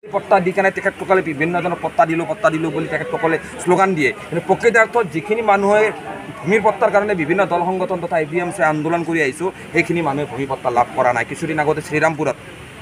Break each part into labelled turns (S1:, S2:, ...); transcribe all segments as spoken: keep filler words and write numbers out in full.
S1: পট্টা দি কেনে তেখেতসকলে বিভিন্নজনক পট্টা দিলোঁ পট্টা দিলোঁ বুলি তেখেতসকলে শ্লোগান দিয়ে। কিন্তু প্ৰকৃতাৰ্থত যিখিনি মানুহে ভূমিৰ পট্টাৰ কাৰণে বিভিন্ন দল সংগঠন তথা এ পি এম চি আন্দোলন কৰি আহিছোঁ, সেইখিনি মানুহে ভূমি পট্টা লাভ কৰা নাই। কিছুদিন আগতে শ্ৰীৰামপুৰত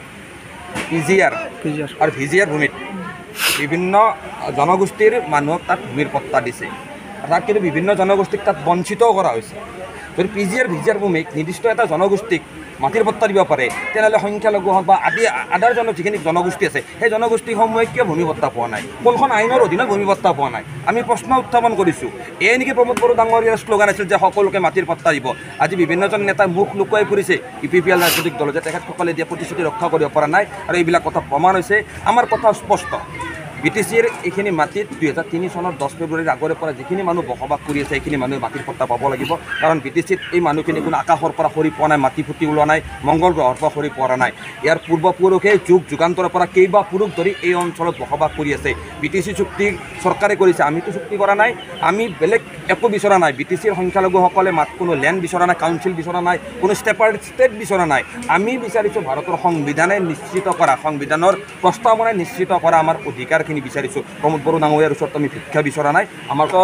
S1: পি জি আৰ আৰু ভি জি আৰ ভূমিত বিভিন্ন জনগোষ্ঠীৰ মানুহক তাত ভূমিৰ পট্টা দিছে। তাত কিন্তু বিভিন্ন জনগোষ্ঠীক তাত বঞ্চিতও কৰা হৈছে। যদি P G R V G R ভূমিক নিৰ্দিষ্ট এটা জনগোষ্ঠীক মাটিৰ পট্টা দিব পাৰে, তেনেহ'লে সংখ্যালঘু হওক বা আদি আদাৰ জন যিখিনি জনগোষ্ঠী আছে, সেই জনগোষ্ঠীসমূহে কিয় ভূমি পট্টা পোৱা নাই? কোনখন আইনৰ অধীনত ভূমি পট্টা পোৱা নাই? আমি প্ৰশ্ন উত্থাপন কৰিছোঁ। এই নেকি প্ৰমোদ বড়ো ডাঙৰীয়াৰ শ্লোগান আছিল যে সকলোকে মাটিৰ পট্টা দিব। আজি বিভিন্নজন নেতাই মুখ লুকুৱাই ফুৰিছে ইউ পি পি এল ৰাজনৈতিক দল, যে তেখেতসকলে দিয়া প্ৰতিশ্ৰুতি ৰক্ষা কৰিব পৰা নাই। আৰু এইবিলাক কথা প্ৰমাণ হৈছে। আমাৰ কথা স্পষ্ট, বি টি চিৰ এইখিনি মাটিত দুহেজাৰ তিনি চনৰ দহ ফেব্ৰুৱাৰীৰ আগৰে পৰা যিখিনি মানুহ বসবাস কৰি আছে, সেইখিনি মানুহে মাটিৰ পট্টা পাব লাগিব। কাৰণ বি টি চিত এই মানুহখিনি কোনো আকাশৰ পৰা সৰি পোৱা নাই, মাটি ফুটি ওলোৱা নাই, মংগল গ্ৰহৰ পৰা সৰি পৰা নাই। ইয়াৰ পূৰ্বপুৰুষে যুগ যুগান্তৰৰ পৰা কেইবা পুৰুষ ধৰি এই অঞ্চলত বসবাস কৰি আছে। বি টি চি চুক্তি চৰকাৰে কৰিছে, আমিতো চুক্তি কৰা নাই, আমি বেলেগ একো বিচৰা নাই। বি টি চিৰ সংখ্যালঘুসকলে মাত কোনো লেণ্ড বিচৰা নাই, কাউন্সিল বিচৰা নাই, কোনো ষ্টেপাৰ ষ্টেট বিচৰা নাই। আমি বিচাৰিছোঁ ভাৰতৰ সংবিধানে নিশ্চিত কৰা, সংবিধানৰ প্ৰস্তাৱনাই নিশ্চিত কৰা আমাৰ অধিকাৰখিনি বিচাৰিছোঁ। প্ৰমোদ বড়ো ডাঙৰীয়াৰ ওচৰত আমি ভিক্ষা বিচৰা নাই। আমাৰতো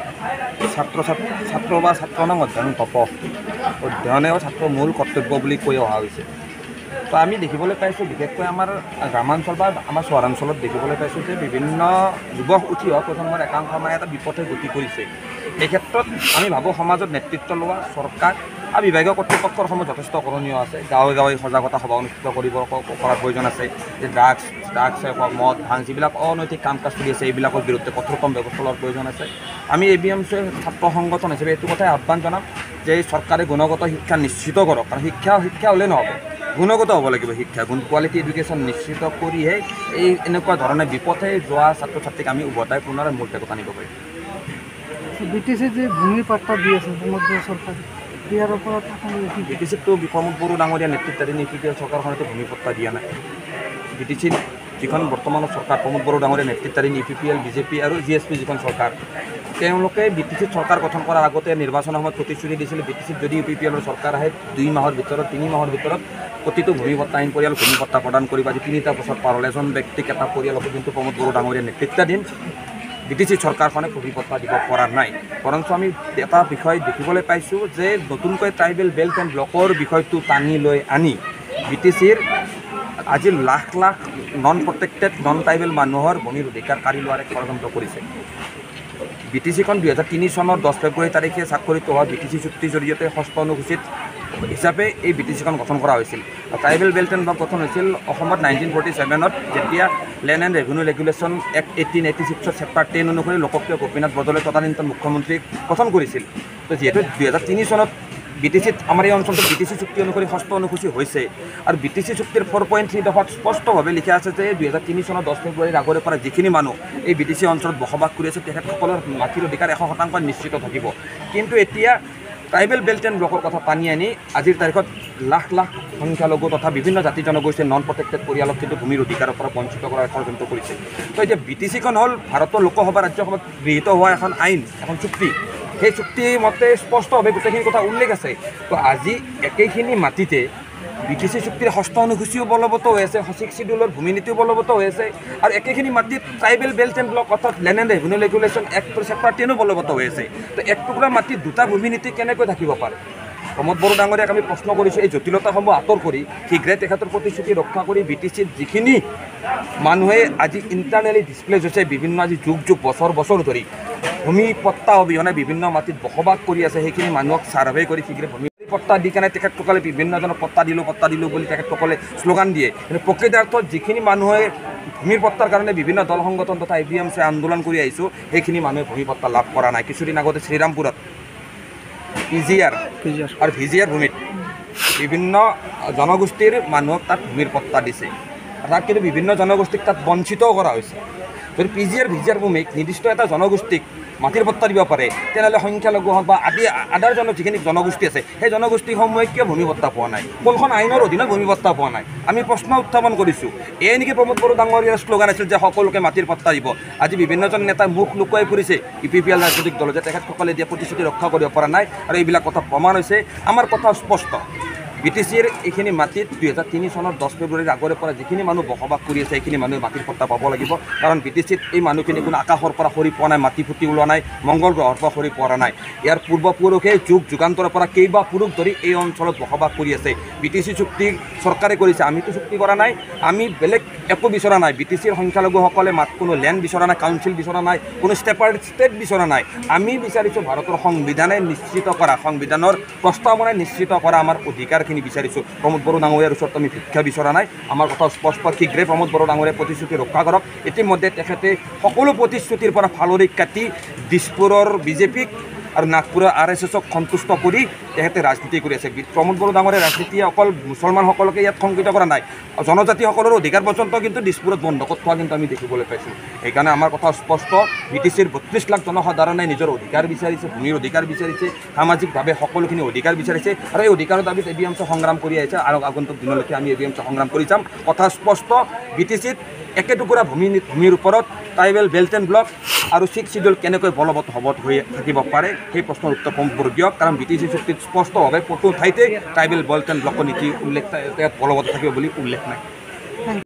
S1: ছাত্ৰ ছাত্ৰ বা ছাত্ৰ নাম অধ্যয়ন তপ অধ্যয়নেও ছাত্ৰৰ মূল কৰ্তব্য বুলি কৈ অহা হৈছে। তো আমি দেখিবলৈ পাইছোঁ, বিশেষকৈ আমাৰ গ্ৰামাঞ্চল বা আমাৰ চহৰাঞ্চলত দেখিবলৈ পাইছোঁ যে বিভিন্ন যুৱক উঠি অহা প্ৰজন্মৰ একাংশ মানে এটা বিপথে গতি কৰিছে। এই ক্ষেত্ৰত আমি ভাবোঁ সমাজত নেতৃত্ব লোৱা চৰকাৰ আৰু বিভাগীয় কৰ্তৃপক্ষৰ সমূহ যথেষ্ট কৰণীয় আছে। গাঁৱে গাঁৱে সজাগতা সভা অনুষ্ঠিত কৰিব কৰাৰ প্ৰয়োজন আছে। যে ড্ৰাগছ ড্ৰাগছ হওক, মদ ভাং যিবিলাক অনৈতিক কাম কাজ চলি আছে, এইবিলাকৰ বিৰুদ্ধে কঠোৰতম ব্যৱস্থা লোৱাৰ প্ৰয়োজন আছে। আমি এ বি এম চি ছাত্ৰ সংগঠন হিচাপে এইটো কথাই আহ্বান জনাম যে চৰকাৰে গুণগত শিক্ষা নিশ্চিত কৰক। কাৰণ শিক্ষা শিক্ষা হ'লে নহ'ব, গুণগত হ'ব লাগিব শিক্ষা। গুণ কোৱালিটি এডুকেশ্যন নিশ্চিত কৰিহে এই এনেকুৱা ধৰণে বিপথে যোৱা ছাত্ৰ ছাত্ৰীক আমি উভতাই পুনৰ মূল টেকত আনিব পাৰিম।
S2: বি টি চি যে ভূমি পট্টা দি আছে প্ৰমোদ বড়ো চৰকাৰে, ইয়াৰ ওপৰত
S1: বি টি চিতটো প্ৰমোদ বড়ো ডাঙৰীয়া নেতৃত্বাধীন ইউ পি পি এল চৰকাৰখনেতো ভূমি পট্টা দিয়া নাই। বি টি চিত যিখন বৰ্তমানৰ চৰকাৰ প্ৰমোদ বড়ো ডাঙৰীয়া নেতৃত্বাধীন U P P L B J P আৰু জি এছ পি যিখন চৰকাৰ, তেওঁলোকে বি টি চিত চৰকাৰ গঠন কৰাৰ আগতে নিৰ্বাচনৰ সময়ত প্ৰতিশ্ৰুতি দিছিল বি টি চিত যদি ইউ পি পি এলৰ চৰকাৰ আহে দুই মাহৰ ভিতৰত তিনি মাহৰ ভিতৰত প্ৰতিটো ভূমি পট্টাহীন পৰিয়াল ভূমি পট্টা প্ৰদান কৰিব। আজি তিনিটা বছৰ পাৰ হ'ল, এজন ব্যক্তিক এটা পৰিয়ালক কিন্তু প্ৰমোদ বড়ো ডাঙৰীয়া নেতৃত্বাধীন বি টি চি চৰকাৰখনে ভূমি পট্টা দিব পৰা নাই। বৰঞ্চ আমি এটা বিষয় দেখিবলৈ পাইছোঁ যে নতুনকৈ ট্ৰাইবেল বেল্ট এণ্ড ব্লকৰ বিষয়টো টানি লৈ আনি বি টি চিৰ আজি lakh lakh non protected non tribal মানুহৰ ভূমিৰ অধিকাৰ কাঢ়ি লোৱাৰ এক ষড়যন্ত্ৰ কৰিছে। বি টি চিখন দুহেজাৰ তিনি চনৰ দহ ফেব্ৰুৱাৰী তাৰিখে স্বাক্ষৰিত হোৱা বি টি চি চুক্তিৰ জৰিয়তে ষষ্ঠ অনুসূচিত হিচাপে এই বি টি চিখন গঠন কৰা হৈছিল। ট্ৰাইবেল বেল্ট এণ্ড ব্লক গঠন হৈছিল অসমত নাইনটিন ফৰ্টি ছেভেনত, যেতিয়া land and revenue regulation act eighteen eighty ছিক্সৰ চেপ্টাৰ টেন অনুসৰি লোকপ্ৰিয় গোপীনাথ বৰদলৈ তদানীন্তন মুখ্যমন্ত্ৰীক গঠন কৰিছিল। তো যিহেতু দুহেজাৰ তিনি চনত বি টি চিত আমাৰ এই অঞ্চলটোত বি টি চি চুক্তি অনুসৰি ষষ্ঠ অনুসূচী হৈছে। আৰু বি টি চি চুক্তিৰ ফ'ৰ পইণ্ট থ্ৰী দফাত স্পষ্টভাৱে লিখা আছে যে দুহেজাৰ তিনি চনৰ দহ ফেব্ৰুৱাৰীৰ আগৰে পৰা যিখিনি মানুহ এই বি টি চি অঞ্চলত বসবাস কৰি আছে, তেখেতসকলৰ মাটিৰ অধিকাৰ এশ শতাংশ নিশ্চিত থাকিব। কিন্তু এতিয়া ট্ৰাইবেল বেল্ট এণ্ড ব্লকৰ কথা টানি আনি আজিৰ তাৰিখত লাখ লাখ সংখ্যালঘু তথা বিভিন্ন জাতি জনগোষ্ঠীৰ নন প্ৰটেক্টেড পৰিয়ালক কিন্তু ভূমিৰ অধিকাৰৰ পৰা বঞ্চিত কৰাৰ ষড়যন্ত্ৰ কৰিছে। তো এতিয়া বি টি চিখন হ'ল ভাৰতৰ লোকসভা ৰাজ্যসভাত গৃহীত হোৱা এখন আইন, এখন চুক্তি। সেই চুক্তি মতে স্পষ্টভাৱে গোটেইখিনি কথা উল্লেখ আছে। তো আজি একেখিনি মাটিতে বি টি চি চুক্তিৰ ষষ্ঠ অনুসূচীও বলবৎ হৈ আছে, ছিক্স চিডিউলৰ ভূমি নীতিও বলবৎ হৈ আছে, আৰু একেখিনি মাটিত ট্ৰাইবেল বেল্ট এণ্ড ব্লক অৰ্থাৎ লেণ্ড এণ্ড ৰেভিনিউ ৰেগুলেশ্যন এক্টৰ চেপ্টাৰ টেনো বলবৎ হৈ আছে। তো এক টুকুৰা মাটিত দুটা ভূমি নীতি কেনেকৈ থাকিব পাৰে? প্ৰমোদ বড়ো ডাঙৰীয়াক আমি প্ৰশ্ন কৰিছোঁ, এই জটিলতাসমূহ আঁতৰ কৰি শীঘ্ৰে তেখেতৰ প্ৰতিশ্ৰুতি ৰক্ষা কৰি বি টি চিত যিখিনি মানুহে আজি ইণ্টাৰনেলি ডিছপ্লেজ হৈছে, বিভিন্ন আজি যুগ যুগ বছৰ বছৰ ধৰি ভূমি পট্টা অবিহনে বিভিন্ন মাটিত বসবাস কৰি আছে, সেইখিনি মানুহক ছাৰ্ভে কৰি শীঘ্ৰে ভূমি পট্টা দি কেনে তেখেতসকলে বিভিন্নজনক পট্টা দিলোঁ পট্টা দিলোঁ বুলি তেখেতসকলে শ্লোগান দিয়ে। কিন্তু প্ৰকৃতাৰ্থত যিখিনি মানুহে ভূমিৰ পট্টাৰ কাৰণে বিভিন্ন দল সংগঠন তথা এ পি এম চি আন্দোলন কৰি আহিছোঁ, সেইখিনি মানুহে ভূমি পট্টা লাভ কৰা নাই। কিছুদিন আগতে শ্ৰীৰামপুৰত পি জি আৰ আৰু ভি জি আৰ ভূমিত বিভিন্ন জনগোষ্ঠীৰ মানুহক তাত ভূমিৰ পট্টা দিছে। তাত কিন্তু বিভিন্ন জনগোষ্ঠীক তাত বঞ্চিতও কৰা হৈছে। যদি P G R V G R ভূমিক নিৰ্দিষ্ট এটা জনগোষ্ঠীক মাটিৰ পট্টা দিব পাৰে, তেনেহ'লে সংখ্যালঘু হওক বা আদি আদাৰ জন যিখিনি জনগোষ্ঠী আছে, সেই জনগোষ্ঠীসমূহে কিয় ভূমি পট্টা পোৱা নাই? কোনখন আইনৰ অধীনত ভূমি পট্টা পোৱা নাই? আমি প্ৰশ্ন উত্থাপন কৰিছোঁ। এই নেকি প্ৰমোদ বড়ো ডাঙৰীয়াৰ শ্লোগান আছিল যে সকলোকে মাটিৰ পট্টা দিব। আজি বিভিন্নজন নেতাই মুখ লুকুৱাই ফুৰিছে ইউ পি পি এল ৰাজনৈতিক দল, যে তেখেতসকলে দিয়া প্ৰতিশ্ৰুতি ৰক্ষা কৰিব পৰা নাই। আৰু এইবিলাক কথা প্ৰমাণ হৈছে। আমাৰ কথা স্পষ্ট, বি টি চিৰ এইখিনি মাটিত দুহেজাৰ তিনি চনৰ দহ ফেব্ৰুৱাৰীৰ আগৰে পৰা যিখিনি মানুহ বসবাস কৰি আছে সেইখিনি মানুহে মাটিৰ পট্টা পাব লাগিব, কাৰণ বি টি চিত এই মানুহখিনি কোনো আকাশৰ পৰা সৰি পোৱা নাই, মাটি ফুটি ওলোৱা নাই, মংগল গ্ৰহৰ পৰা সৰি পৰা নাই। ইয়াৰ পূৰ্বপুৰুষে যুগ যুগান্তৰৰ পৰা কেইবা পুৰুষ ধৰি এই অঞ্চলত বসবাস কৰি আছে। বি টি চি চুক্তি চৰকাৰে কৰিছে, আমিতো চুক্তি কৰা নাই, আমি বেলেগ একো বিচৰা নাই। বি টি চিৰ সংখ্যালঘুসকলে মাত কোনো লেণ্ড বিচৰা নাই, কাউন্সিল বিচৰা নাই, কোনো ষ্টেপাৰ ষ্টেট বিচৰা নাই। আমি বিচাৰিছোঁ ভাৰতৰ সংবিধানে নিশ্চিত কৰা, সংবিধানৰ প্ৰস্তাৱনাই নিশ্চিত কৰা আমাৰ অধিকাৰখিনি বিচাৰিছোঁ। প্ৰমোদ বড়ো ডাঙৰীয়াৰ ওচৰত আমি ভিক্ষা বিচৰা নাই। আমাৰ কথা স্পষ্ট, শীঘ্ৰে প্ৰমোদ বড়ো ডাঙৰীয়াই প্ৰতিশ্ৰুতি ৰক্ষা কৰক। ইতিমধ্যে তেখেতে সকলো প্ৰতিশ্ৰুতিৰ পৰা ফালৰি কাটি দিছপুৰৰ বিজেপিক আৰু নাগপুৰৰ আৰ এছ এছক সন্তুষ্ট কৰি তেখেতে ৰাজনীতি কৰি আছে। প্ৰমোদ বড়ো ডাঙৰীয়া ৰাজনীতিয়ে অকল মুছলমানসকলকে ইয়াত শংকিত কৰা নাই, জনজাতিসকলৰ অধিকাৰ পৰ্যন্ত কিন্তু দিছপুৰত বন্ধ কৰি থোৱা কিন্তু আমি দেখিবলৈ পাইছোঁ। সেইকাৰণে আমাৰ কথা স্পষ্ট, বি টি চিৰ বত্ৰিছ লাখ জনসাধাৰণে নিজৰ অধিকাৰ বিচাৰিছে, ভূমিৰ অধিকাৰ বিচাৰিছে, সামাজিকভাৱে সকলোখিনি অধিকাৰ বিচাৰিছে, আৰু এই অধিকাৰৰ দাবীত এ বি এম চি সংগ্ৰাম কৰি আহিছে, আৰু আগন্তুক দিনলৈকে আমি এ বি এম চি সংগ্ৰাম কৰি যাম। কথা স্পষ্ট, বি টি চিত একেটুকুৰা ভূমি ভূমিৰ ওপৰত ট্ৰাইবেল বেল্ট এণ্ড ব্লক আৰু ছিক্স চিডিউল কেনেকৈ বলবৎ হ'ব হৈ থাকিব পাৰে সেই প্ৰশ্নৰ উত্তৰ প্ৰমোদ বড়োৱে দিয়ক, কাৰণ বি টি চি চুক্তিত স্পষ্টভাৱে ক'তো ঠাইতে ট্ৰাইবেল বেল্ট এণ্ড ব্লকৰ নীতি উল্লেখ বলবৎ থাকিব বুলি উল্লেখ নাই।